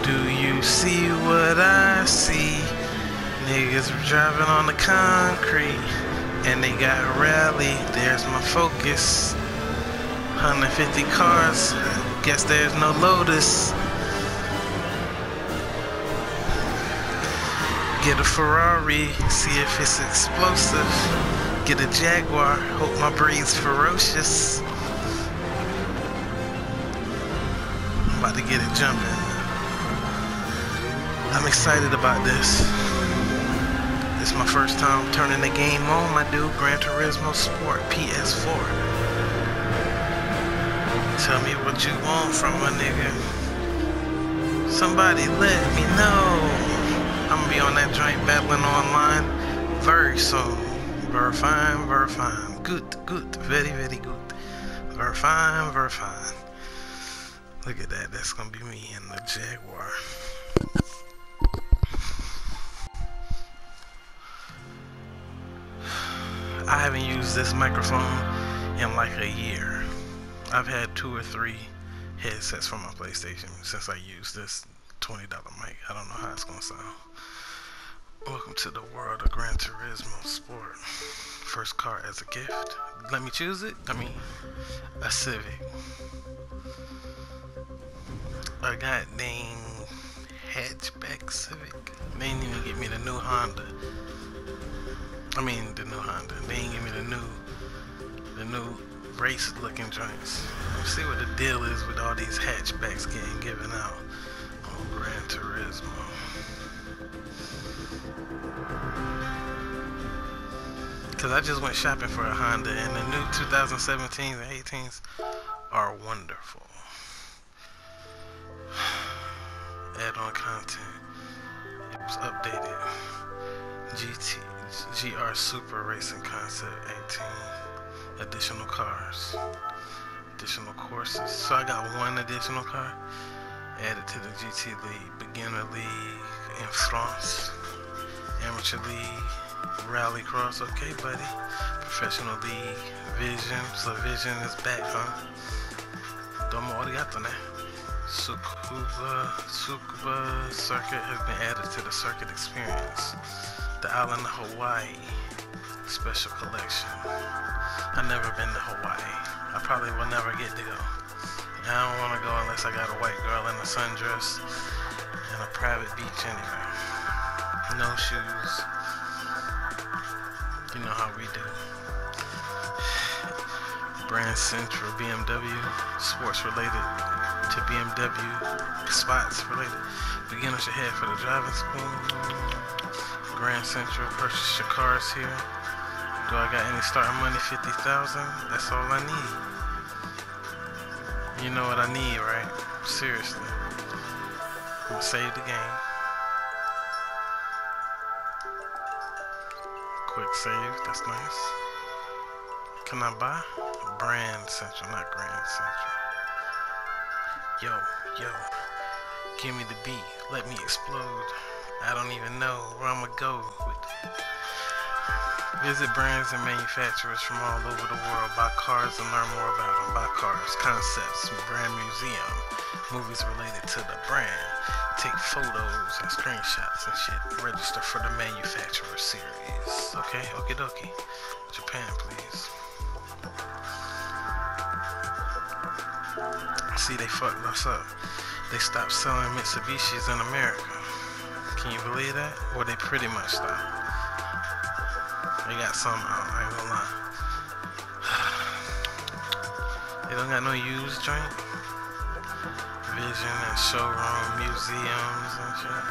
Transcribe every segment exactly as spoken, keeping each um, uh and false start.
Do you see what I see? Niggas driving on the concrete and they got rally. There's my focus. one hundred fifty cars. Guess there's no Lotus. Get a Ferrari, see if it's explosive. Get a Jaguar, hope my breed's ferocious. I'm about to get it jumping. I'm excited about this. It's my first time turning the game on, my dude. Gran Turismo Sport P S four. Tell me what you want from a nigga. Somebody let me know. I'm gonna be on that joint battling online very soon. Very fine, very fine. Good, good, very, very good. Very fine, very fine. Look at that, that's gonna be me in the Jaguar. I haven't used this microphone in like a year. I've had two or three headsets from my PlayStation since I used this twenty dollar mic. I don't know how it's gonna sound. Welcome to the world of Gran Turismo Sport. First car as a gift. Let me choose it. I mean, a Civic. A goddamn hatchback Civic. They didn't even get me the new Honda. I mean, the new Honda. They didn't give me the new, the new race looking joints. Let's see what the deal is with all these hatchbacks getting given out on Gran Turismo. Cause I just went shopping for a Honda, and the new twenty seventeens and eighteens are wonderful. Add-on content. It was updated. G T, G R Super Racing Concept eighteen. Additional cars. Additional courses. So I got one additional car added to the G T League. Beginner League in France. Amateur League. Rallycross. Okay, buddy. Professional League. Vision. So Vision is back, huh? Domo arigato, ne? Tsukuba, Tsukuba Circuit has been added to the Circuit Experience. The island of Hawaii Special Collection. I've never been to Hawaii. I probably will never get to go. And I don't want to go unless I got a white girl in a sundress and a private beach anyway. No shoes. You know how we do. Brand Central B M W. Sports related to B M W. Spots related. Beginners should head for the driving school. Grand Central, purchase your cars here. Do I got any starting money? fifty thousand. That's all I need. You know what I need, right? Seriously. I'm gonna save the game. Quick save, that's nice. Can I buy? Brand Central, not Grand Central. Yo, yo. Give me the beat. Let me explode. I don't even know where I'm gonna go with it. Visit brands and manufacturers from all over the world. Buy cars and learn more about them. Buy cars, concepts, brand museum, movies related to the brand. Take photos and screenshots and shit. Register for the manufacturer series. Okay, okie dokie. Japan, please. See, they fucked us up. They stopped selling Mitsubishis in America. Can you believe that? Or they pretty much stopped. They got some out, I ain't gonna lie. They don't got no used joint. Vision and showroom, museums and shit.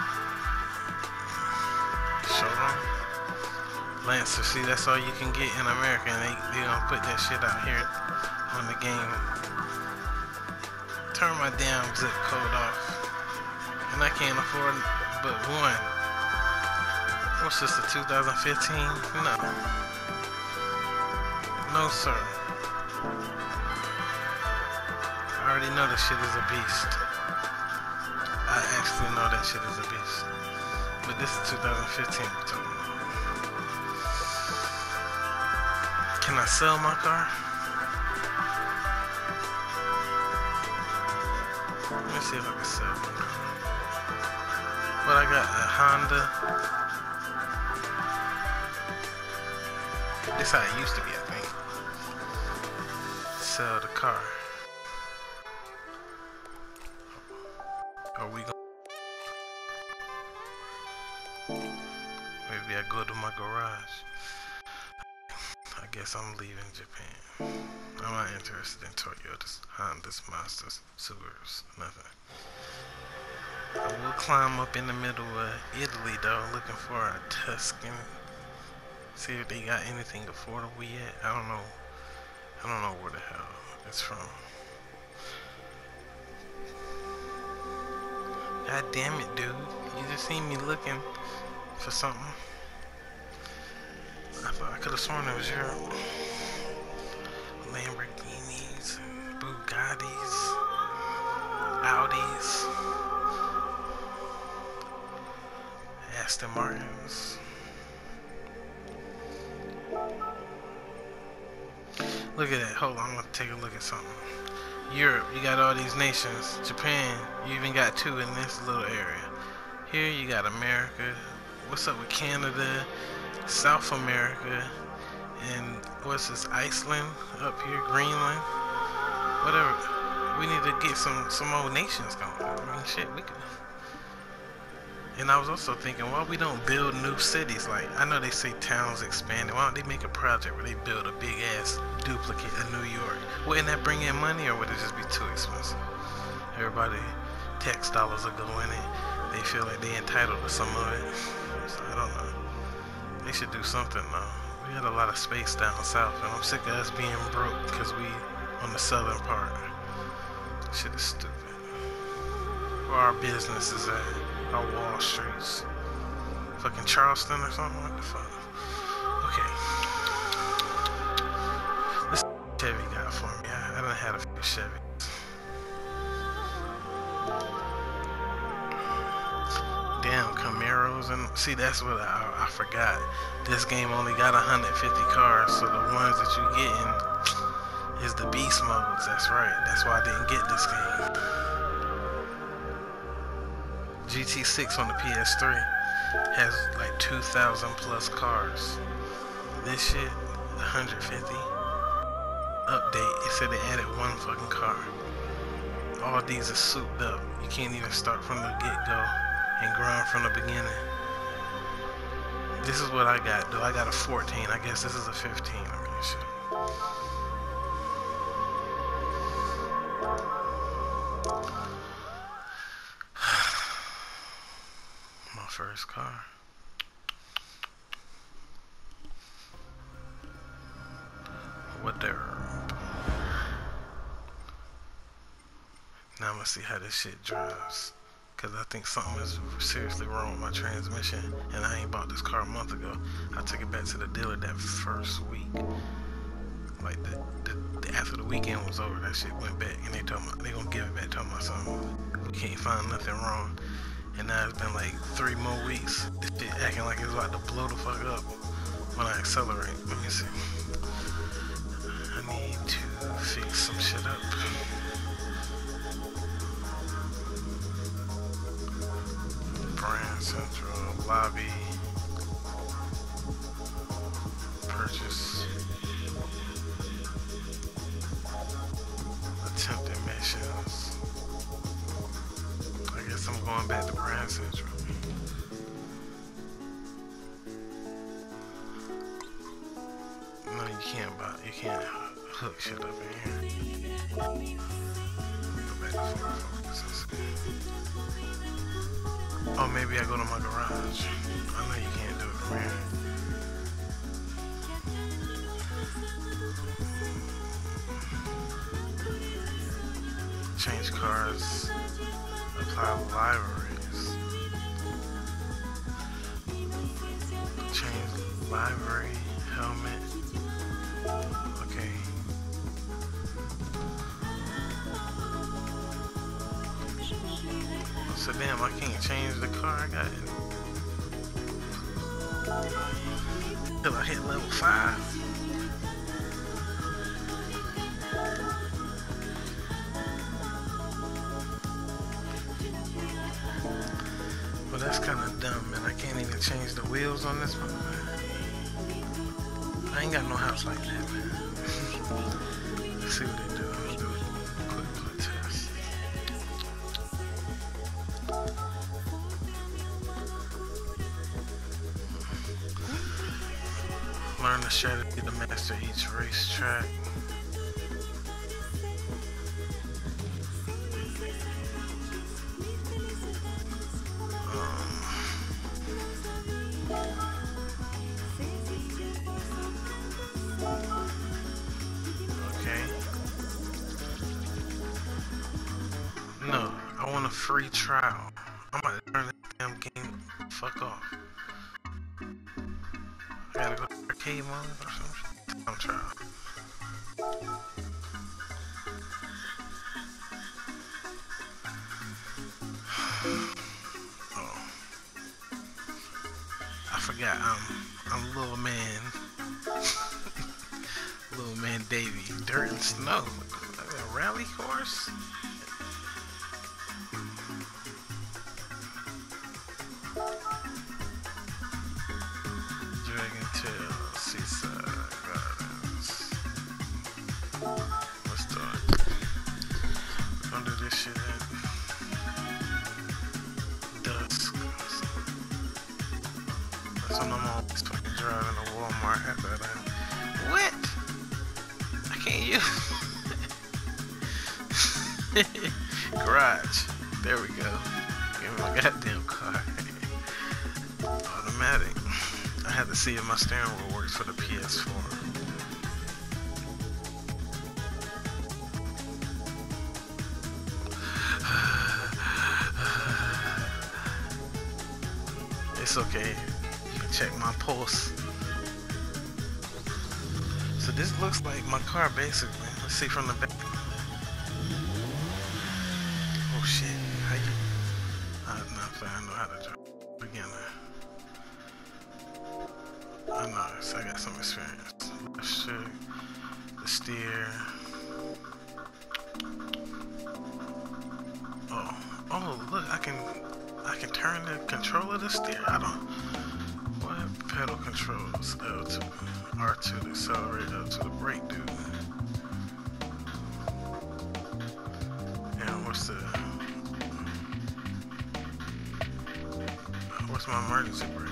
Showroom? Lancer, see, that's all you can get in America, and they, they gonna put that shit out here on the game. Turn my damn zip code off. And I can't afford but one. What's this, the two thousand fifteen? No. No, sir. I already know this shit is a beast. I actually know that shit is a beast. But this is two thousand fifteen we're talking about. Can I sell my car? Let me see if I can sell my car. But I got a Honda. This how it used to be, I think. Sell the car. Are we gonna? Maybe I go to my garage. I guess I'm leaving Japan. I'm not interested in Toyotas, Hondas, Mazdas, Subarus, nothing. I will climb up in the middle of Italy though, looking for a Tuscan. See if they got anything affordable yet. I don't know. I don't know where the hell it's from. God damn it, dude. You just seen me looking for something. I thought I could have sworn it was Europe. Lamborghinis, Bugattis, Audis, Aston Martins. Look at that. Hold on, I'm gonna take a look at something. Europe, you got all these nations. Japan, you even got two in this little area. Here you got America. What's up with Canada? South America. And what's this? Iceland up here, Greenland. Whatever. We need to get some some old nations going. I mean, shit, we could. And I was also thinking, why we don't build new cities? Like, I know they say towns expanding. Why don't they make a project where they build a big ass duplicate of New York? Wouldn't that bring in money, or would it just be too expensive? Everybody, tax dollars will go in it. They feel like they entitled to some of it. So I don't know. They should do something though. We got a lot of space down south, and I'm sick of us being broke because we on the southern part. Shit is stupid. Where our business is at, our Wall Streets. Fucking Charleston or something? What the fuck? Okay. This Chevy got for me. I, I done had a few Chevys. Damn, Camaros, and see, that's what I, I forgot. This game only got one hundred fifty cars, so the ones that you getting is the beast modes. That's right. That's why I didn't get this game. G T six on the P S three has like two thousand plus cars. This shit, one hundred fifty. Update, it said they added one fucking car. All these are souped up. You can't even start from the get-go and grind from the beginning. This is what I got, though. I got a fourteen. I guess this is a fifteen. I mean, shit. My first car. What there? Now I'm gonna see how this shit drives. Cause I think something is seriously wrong with my transmission, and I ain't bought this car a month ago. I took it back to the dealer that first week. Like the, the, the after the weekend was over, that shit went back, and they told me they gonna give it back to my son. We can't find nothing wrong, and now it's been like three more weeks. This shit acting like it's about to blow the fuck up when I accelerate. Let me see. I need to fix some shit up. Brand Central, lobby, purchase, attempted missions. I guess I'm going back to Brand Central. No, you can't buy, you can't hook shit up in here. Go back to Ford Focus. Oh, maybe I go to my garage. I know you can't do it from here. Change cars. Apply libraries. Change library. Helmet. Okay. So damn, I can't change the car I got it. Till I hit level five. But But that's kind of dumb, man. I can't even change the wheels on this one, man. I ain't got no house like that, man. Let's see what they do. Let's do a quick quick test. Learn the strategy to master each racetrack. No, I want a free trial. I'm about to turn this damn game fuck off. I gotta go to arcade mode or something. I'm trying. Oh. I forgot, I'm, I'm little man. Little man Davey. Dirt and snow. A rally course? Dragon Tail, Seaside Gardens. Let's start. We're gonna do this shit at dusk. That's when I'm always fucking driving to Walmart after that. What? I can't use garage. There we go. Give me my goddamn car. Automatic. I had to see if my steering wheel works for the P S four. It's okay. You can check my pulse. So this looks like my car basically. Let's see from the back. Oh shit. How you? I'm not fine. I know how to drive. Beginner. I know, so I got some experience. Left shift, the steer. Oh, oh, look, I can, I can turn the control of the steer. I don't. What pedal controls? L two, R two to accelerate, L two to brake, dude. And what's the, what's my emergency brake?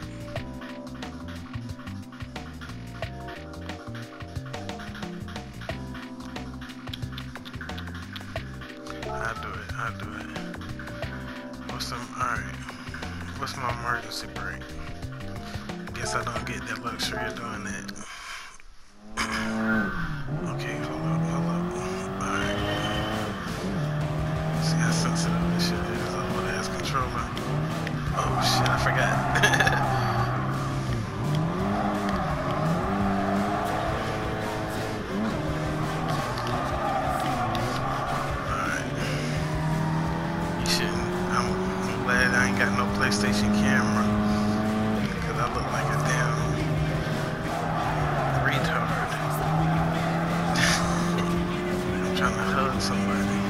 I do it, I do it. What's some, alright. What's my emergency brake? Guess I don't get that luxury of doing that. Okay, hold up, hold up. Alright. See how sensitive this shit is. Oh, that's controller. Oh shit, I forgot. Got no PlayStation camera because I look like a damn retard. I'm trying to hug somebody.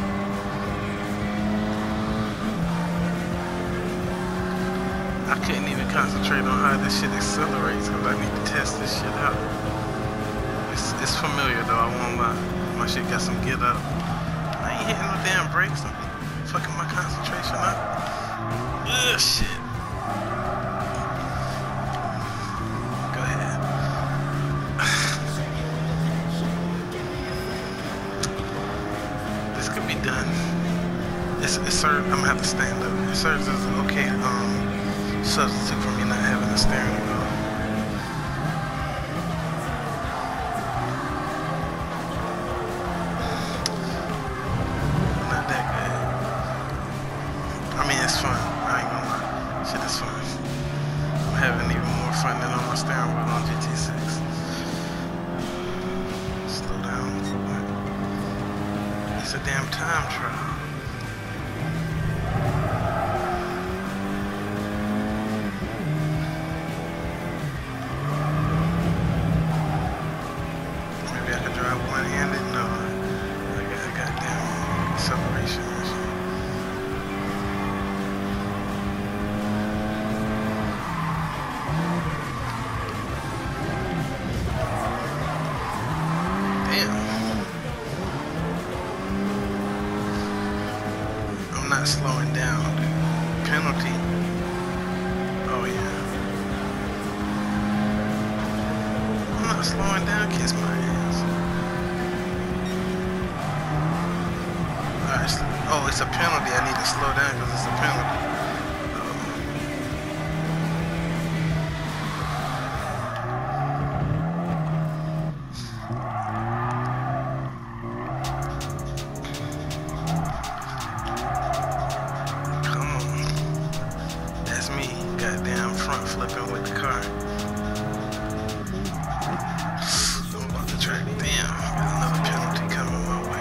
I couldn't even concentrate on how this shit accelerates because I need to test this shit out. It's, it's familiar though, I won't lie. My shit got some get up. I ain't hitting no damn brakes. I'm fucking my concentration up. Ugh, shit. Go ahead. This could be done. It's, it serves, I'm gonna have to stand up. It serves as an okay um, substitute for me not having a steering wheel. Not that good. I mean, it's fun. I ain't gonna lie. Shit is fun. I'm having even more fun than on my steering wheel on G T six. Slow down. It's a damn time trial. Maybe I could drive one-handed? No. I got, I got damn acceleration and shit. slowing down, dude. Penalty. Oh yeah. I'm not slowing down, kiss my ass. Alright, oh, it's a penalty. I need to slow down because it's a penalty. Flipping with the car. I'm about to track. Damn, got another penalty coming my way.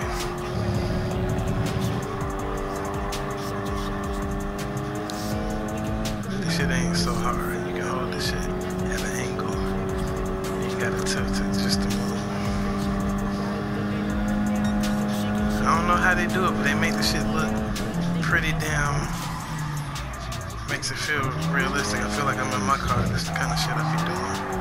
This shit ain't so hard. You can hold this shit at an angle. You gotta tilt it just to move. I don't know how they do it, but they make the shit look pretty damn. Makes it feel realistic. I feel like I'm in my car. That's the kind of shit I be doing.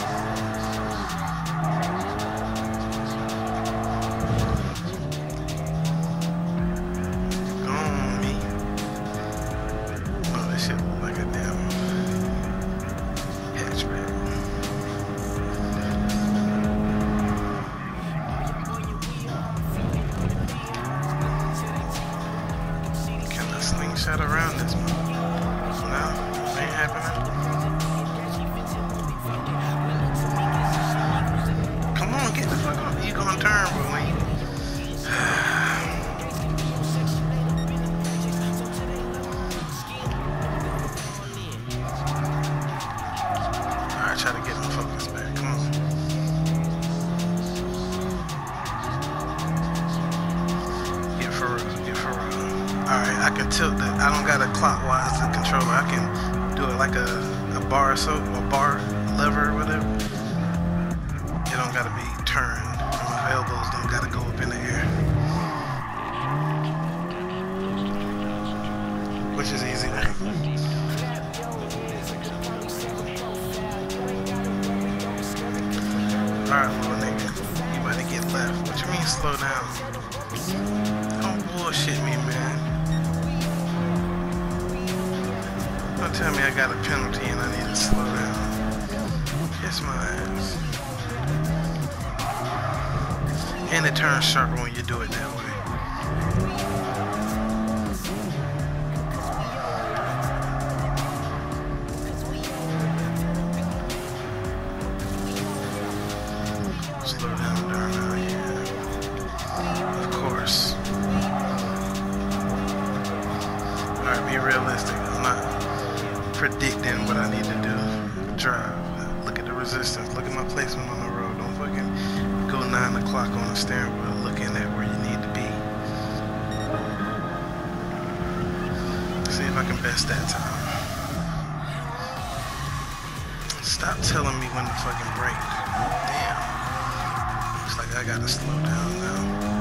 Go on me. Oh, this shit look like a damn hatchback. Can I slingshot around this one? No, ain't happening. Come on, get the fuck up. You gonna turn, but when you... Alright, try to get him focused back. Come on. Get for real, get for real. Alright, I can tilt it. I don't got a clockwise controller. I can do it like a, a bar so a bar lever or whatever. It don't gotta be turned. My elbows don't gotta go up in the air. Which is easy. Alright, little nigga. You about to get left. What you mean slow down? Don't bullshit me, man. Don't tell me I got a penalty and I need to slow down. Kiss my ass. And it turns sharper when you do it that way. Slow down, darn, yeah. Of course. Alright, be realistic. I'm not predicting what I need to do. Drive. Look at the resistance. Look at my placement on the road. Don't fucking go nine o'clock on the steering wheel looking at where you need to be. See if I can best that time. Stop telling me when to fucking brake. Damn. Looks like I gotta slow down now.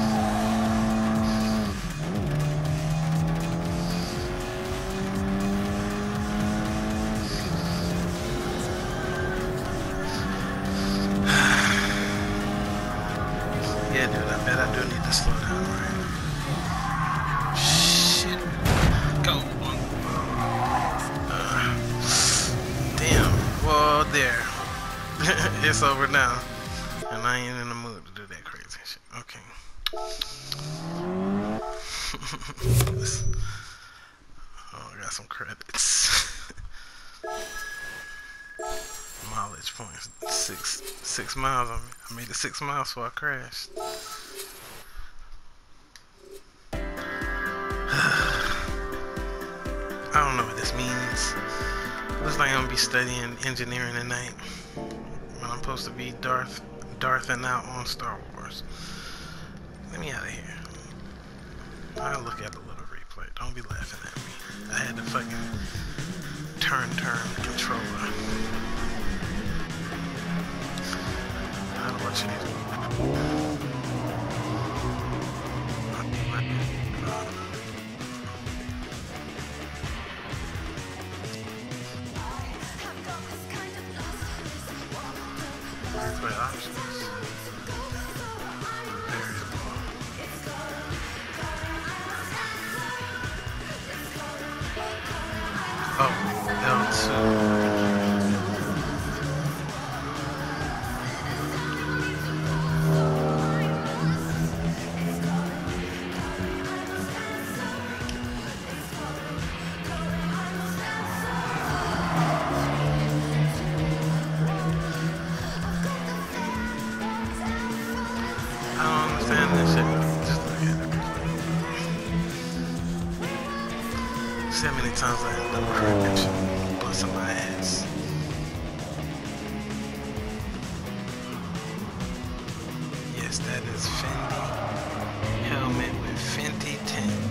Yeah, dude, I bet I do need to slow down, right? Shit. Go. Uh, damn. Well, there. It's over now. And I ain't in the mood to do that crazy shit. Okay. Oh, I got some credits. Mileage points. Six six miles. I made it six miles before I crashed. I don't know what this means. Looks like I'm gonna be studying engineering tonight. When I'm supposed to be Darth Darthing out on Star Wars. Let me out of here. I'll look at the little replay. Don't be laughing at me. I had to fucking turn turn controller. I don't know what you need to do. Play options. Variable. See how many times I end up cracking, busting my ass. Yes, that is Fendi helmet with Fenty tint.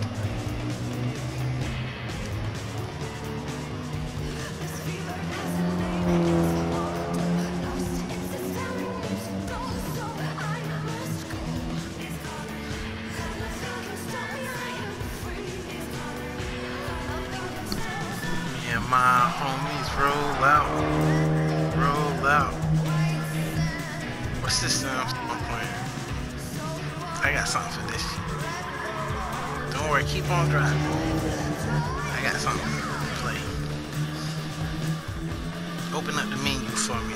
My homies roll out, roll out. What's this sound I'm playing? I got something for this shit. Don't worry, keep on driving. I got something to play. Open up the menu for me.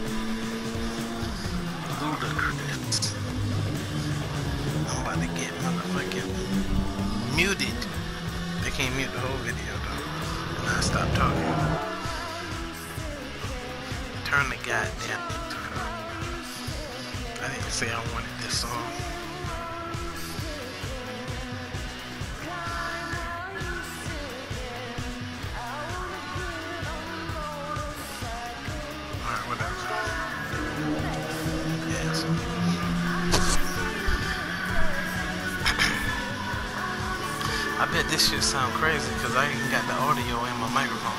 Ludacris. I'm about to get motherfucking muted. They can't mute the whole video though. I stop talking. Turn the goddamn music up. I didn't say I wanted this song. Alright, whatever. Yeah, so I bet this shit sound crazy because I even got the audio in my microphone.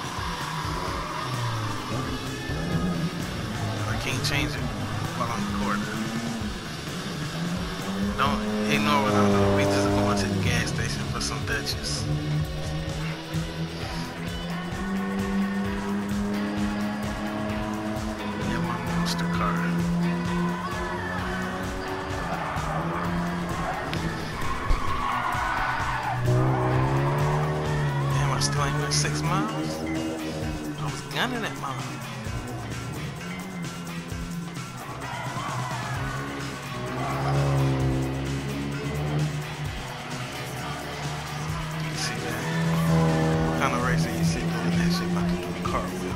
I can't change it while I'm recording. Don't ignore what I'm doing. We just going to the gas station for some Dutchess. Yeah, my monster car. Still ain't went six miles. I was gunning that mile. You see that? What kind of racer you see doing that shit about to do a cartwheel?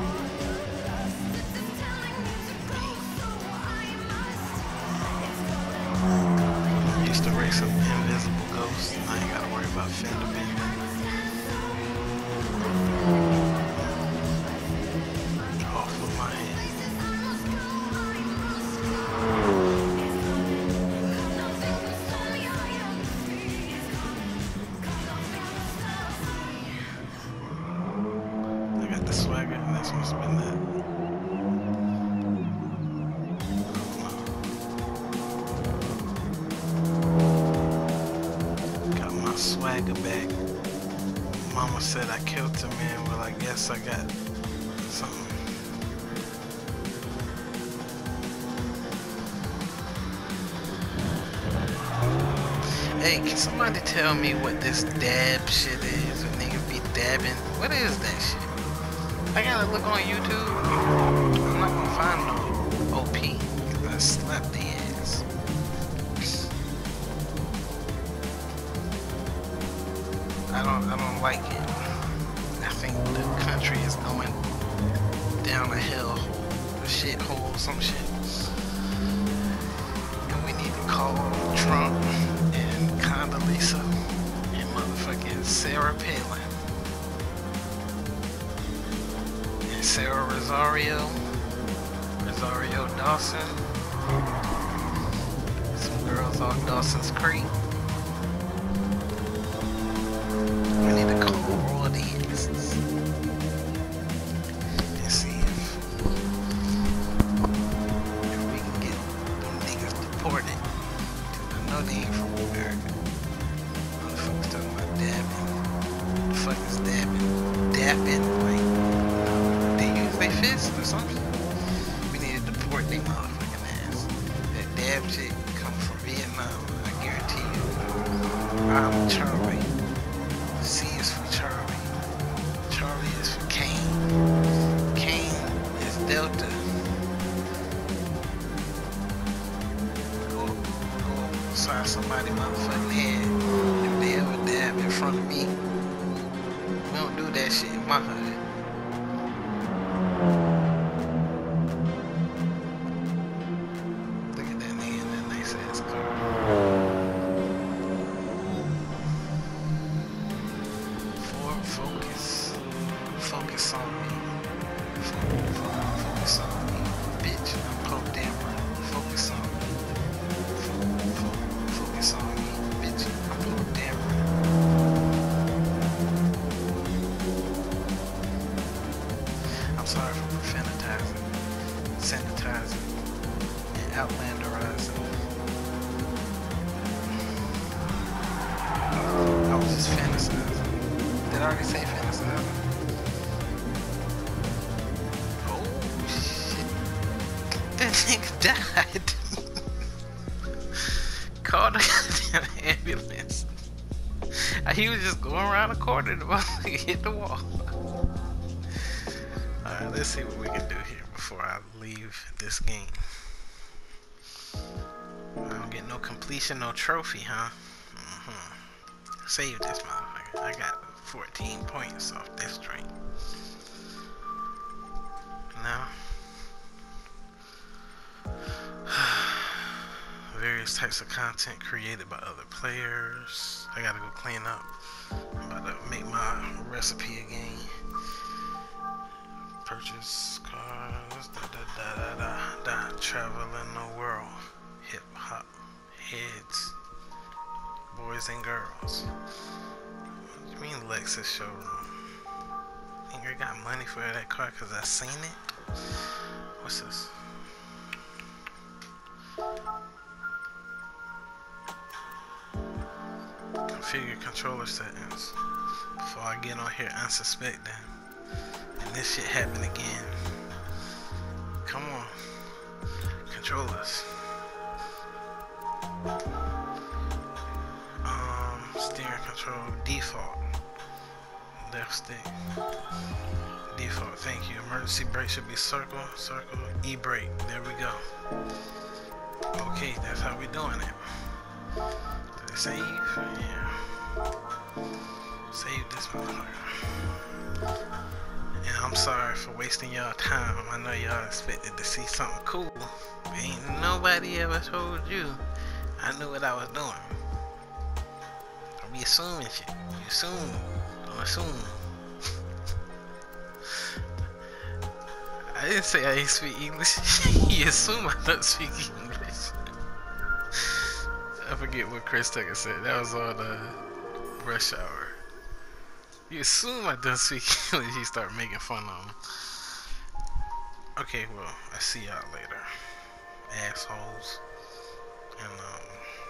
I used to race some invisible ghosts. I ain't gotta worry about fender bending. The swagger, and that's what's been that. Got my swagger back. Mama said I killed a man, well I guess I got something. Hey, can somebody tell me what this dab shit is? When niggas be dabbing? What is that shit? I gotta look on YouTube. I'm not gonna find no O P because I slapped the ass. I don't, I don't like it. I think the country is going down a hellhole, a shithole, some shit. And we need to call Trump and Condoleezza and motherfucking Sarah Palin. Sarah Rosario, Rosario Dawson, some girls off Dawson's Creek. We need to call all these and see if, if we can get them niggas deported. I know they ain't from America. Motherfuckers talking about dabbing. The fuck is dabbing? Dabbing, like. They fist or something. We need to deport their motherfucking ass. That dab chick come from Vietnam, I guarantee you. I'm Charlie. C is for Charlie. Charlie is for Kane. Kane is Delta. Go, go sign somebody's motherfucking head if they ever dab in front of me. We don't do that shit in my hood. Focus. Focus on me. Focus, focus on me. Bitch, I'm Poe Dameron. Focus on me. Focus, focus on me. Bitch, I'm Poe Dameron. I'm sorry for profanitizing, sanitizing, and outlanderizing. I was just fantasizing. Did I already say fantasizing? Oh shit. That nigga died. Called the goddamn ambulance. He was just going around the corner and the motherfucker hit the wall. Alright, let's see what we can do here before I leave this game. I don't get no completion, no trophy, huh? Mm-hmm. Save this motherfucker. I got fourteen points off this drink. Now, various types of content created by other players. I gotta go clean up. I'm about to make my recipe again. Purchase cars. Da da da da da da. Travel in the world. Hip hop heads. Boys and girls. What do you mean Lexus showroom? Think I got money for that car because I seen it? What's this? Configure controller settings. Before I get on here unsuspecting and this shit happen again. Come on. Controllers. Um, steering control default. Left stick. Default, thank you. Emergency brake should be circle, circle, e-brake. There we go. Okay, that's how we doing it. Did it save? Yeah. Save this motherfucker. And I'm sorry for wasting y'all time. I know y'all expected to see something cool. But ain't nobody ever told you I knew what I was doing. Don't be assuming shit. You assume. Don't assume. I didn't say I didn't speak English. You assume I don't speak English. I forget what Chris Tucker said. That was on uh, Rush Hour. You assume I don't speak English. You start making fun of him. Okay, well, I see y'all later. Assholes. And, um,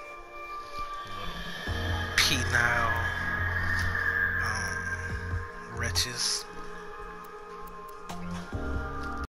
little penile, um, wretches.